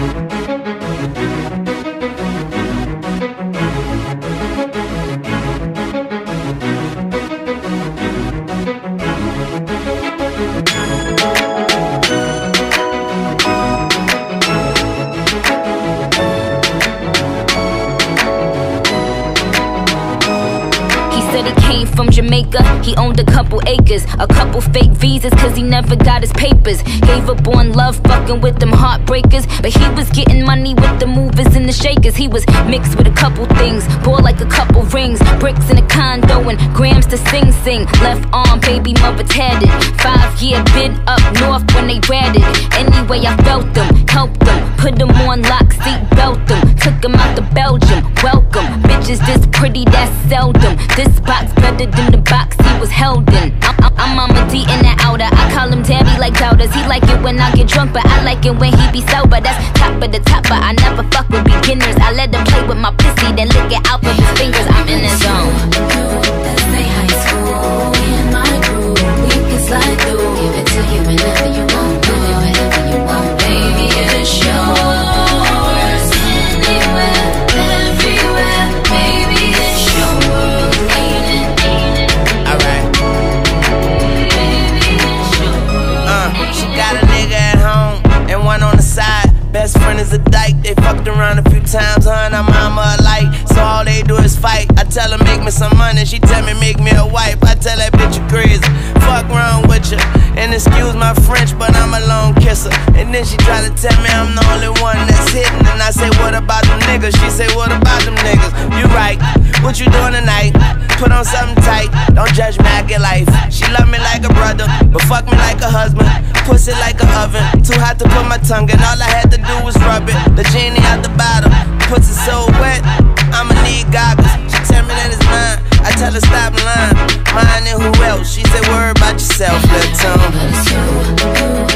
From Jamaica, he owned a couple acres, a couple fake visas, cause he never got his papers. Gave up on love, fucking with them heartbreakers, but he was getting money with the movers and the shakers. He was mixed with a couple things, bought like a couple rings, bricks in a condo and grams to sing. Left arm, baby mother tatted, 5-year bid up north when they ratted. Anyway, I felt them, helped them, put them on lock, seat belt them, took them out to Belgium. Welcome, bitches this pretty, that's seldom. This box better than the box he was held in. I'm Momma Dee in the outer. I call him daddy like doubters. He like it when I get drunk, but I like it when he be sober. That's top of the toppa. I never fuck with beginners. I let him play with my pussy, then lick it out with his fingers. I'm in the zone. That's my high school. Me and my crew, we can slide through. Give it to you whenever you want, do it whenever you want, baby. It's yours. Anywhere, everywhere, baby. It's your world, ain't it? Alright. She got a nigga at home and one on the side. Best friend is a dyke, they fucked around a few times, her and her mama alike. So all they do is fight. I tell her make me some money, she tell me make me a wife. I tell that bitch you crazy, fuck wrong with you. And excuse my French, but I'm a lone kisser. And then she try to tell me I'm the only one that's hitting. And I say what about them niggas? She say what about them niggas? You right, what you doing tonight? Put on something tight, don't judge me, I get life. She love me like a brother, but fuck me like a husband. Pussy like an oven, too hot to put my tongue in. All I had to do was rub it, the genie out the bottle. Pussy so wet, I'ma need goggles. She tell me that it's mine, I tell her stop lying. Mine and who else? She said worry about yourself, little tongue.